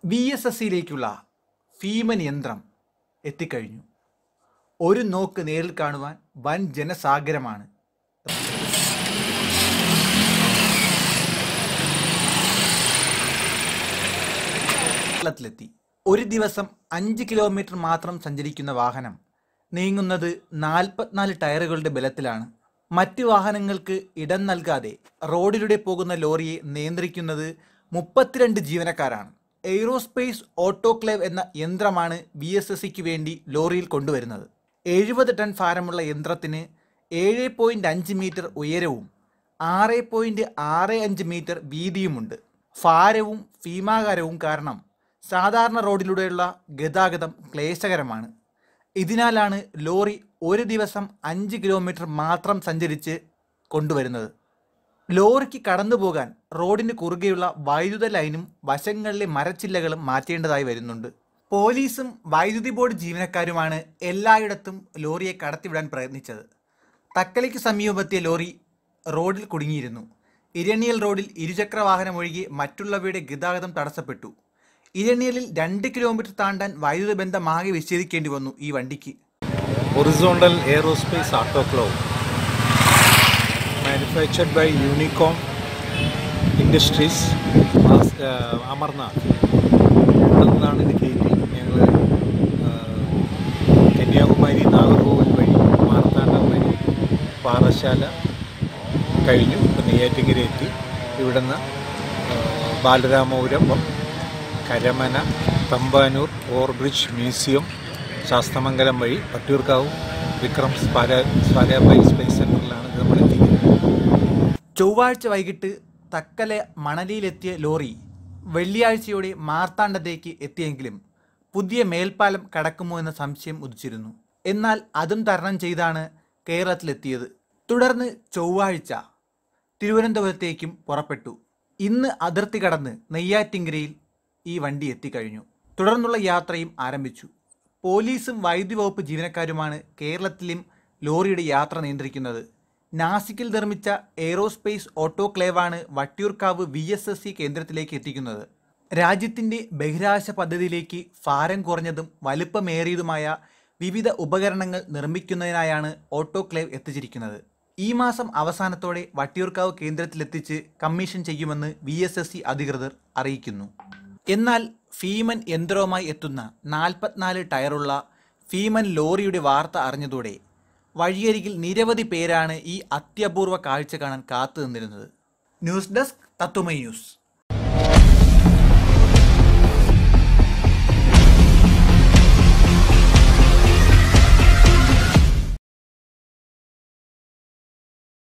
VSSയിലേക്കുള്ള ഫീമൻ യന്ത്രം എത്തിക്കഴിഞ്ഞു. ഒരു നോക്ക് നേരിൽ കാണുവാൻ വൻ ജനസാഗരമാണ്. കേരളത്തിലെത്തി. ഒരു ദിവസം 5 കിലോമീറ്റർ മാത്രം സഞ്ചരിക്കുന്ന വാഹനം നീങ്ങുന്നത് 44 ടയറുകളുടെ ബലത്തിലാണ്. മറ്റ് വാഹനങ്ങൾക്ക് ഇടം നൽകാതെ റോഡിലൂടെ പോകുന്ന ലോറിയെ നിയന്ത്രിക്കുന്നത് 32 ജീവനക്കാരാണ്. എയ്റോസ്പേസ് ഓട്ടോക്ലേവ് എന്ന യന്ത്രമാണ് VSSയ്ക്ക് വേണ്ടി ലോറിയിൽ കൊണ്ടുവരുന്നത്. 70 ടൺ ഭാരമുള്ള യന്ത്രത്തിന് 7.5 മീറ്റർ ഉയരവും 6.65 മീറ്റർ വീതിയുമുണ്ട്. ഭാരവും ഭീമാകാരവും കാരണം സാധാരണ റോഡിലൂടെയുള്ള ഗതാഗതം ക്ലേശകരമാണ്. ഇതിനാലാണ് ലോറി ഒരു ദിവസം 5 കിലോമീറ്റർ മാത്രം സഞ്ചരിച്ച് കൊണ്ടുവരുന്നത്. ലോറിക്ക് കടന്നു പോകാൻ റോഡിന് കുറുകെയുള്ള വൈദ്യുത ലൈനും വശങ്ങളിലെ മരച്ചില്ലകളും മാറ്റേണ്ടതായി വരുന്നുണ്ട്. പോലീസും വൈദ്യുതി ബോർഡ് ജീവനക്കാരുമാണ് എല്ലായിടത്തും ലോറിയെ കടത്തിവിടാൻ പ്രയത്നിച്ചത്. തക്കലയ്ക്ക് സമീപമെത്തിയ ലോറി റോഡിൽ കുടുങ്ങിയിരുന്നു. ഇരണിയൽ റോഡിൽ ഇരുചക്ര വാഹനം ഒഴികെ മറ്റുള്ളവയുടെ ഗതാഗതം തടസ്സപ്പെട്ടു. ഇരണിയലിൽ 2 കിലോമീറ്റർ താണ്ടാൻ വൈദ്യുത ബന്ധമാകെ വിച്ഛേദിക്കേണ്ടി വന്നു ഈ വണ്ടിക്ക്. Horizontal Aerospace Autoclave manufactured by Unicom Industries, Amarnath. ഇവിടെ നിന്നാണ് ഇത് കയറ്റി ഞങ്ങൾ കന്യാകുമാരി, നാഗർകോവിൽ വഴി, മാർത്താണ്ഡം വഴി, പാറശാല കഴിഞ്ഞു നെയ്യാറ്റിൻകര എത്തി. ഇവിടുന്ന് ബാലരാമപുരം, കരമന, തമ്പാനൂർ, ഓവർബ്രിഡ്ജ് മ്യൂസിയം, ശാസ്തമംഗലം വഴി വട്ടിയൂർക്കാവ് വിക്രം സ്പാരാബൈ സ്പേസ് സെൻ്ററിലാണ് ഇത് നമ്മൾ എത്തിക്കുന്നത്. ചൊവ്വാഴ്ച വൈകിട്ട് തക്കല മണലിയിലെത്തിയ ലോറി വെള്ളിയാഴ്ചയോടെ മാർത്താണ്ഡത്തേക്ക് എത്തിയെങ്കിലും പുതിയ മേൽപ്പാലം കടക്കുമോ എന്ന സംശയം ഉദിച്ചിരുന്നു. എന്നാൽ അതും തരണം ചെയ്താണ് കേരളത്തിലെത്തിയത്. തുടർന്ന് ചൊവ്വാഴ്ച തിരുവനന്തപുരത്തേക്കും പുറപ്പെട്ടു. ഇന്ന് അതിർത്തി കടന്ന് നെയ്യാറ്റിൻകരയിൽ ഈ വണ്ടി എത്തിക്കഴിഞ്ഞു. തുടർന്നുള്ള യാത്രയും ആരംഭിച്ചു. പോലീസും വൈദ്യുതി വകുപ്പ് ജീവനക്കാരുമാണ് കേരളത്തിലും ലോറിയുടെ യാത്ര നിയന്ത്രിക്കുന്നത്. നാസിക്കിൽ നിർമ്മിച്ച എയ്റോസ്പേസ് ഓട്ടോക്ലേവാണ് വട്ടിയൂർക്കാവ് VSSC കേന്ദ്രത്തിലേക്ക് എത്തിക്കുന്നത്. രാജ്യത്തിൻ്റെ ബഹിരാകാശ പദ്ധതിയിലേക്ക് ഭാരം കുറഞ്ഞതും വലുപ്പമേറിയതുമായ വിവിധ ഉപകരണങ്ങൾ നിർമ്മിക്കുന്നതിനായാണ് ഓട്ടോക്ലേവ് എത്തിച്ചിരിക്കുന്നത്. ഈ മാസം അവസാനത്തോടെ വട്ടിയൂർക്കാവ് കേന്ദ്രത്തിലെത്തിച്ച് കമ്മീഷൻ ചെയ്യുമെന്ന് VSSC അധികൃതർ അറിയിക്കുന്നു. എന്നാൽ ഫീമൻ യന്ത്രവുമായി എത്തുന്ന 44 ടയറുള്ള ഫീമൻ ലോറിയുടെ വാർത്ത അറിഞ്ഞതോടെ വഴിയരികിൽ നിരവധി പേരാണ് ഈ അത്യപൂർവ കാഴ്ച കാണാൻ കാത്തു നിന്നിരുന്നത്. News desk Tatvamayi news.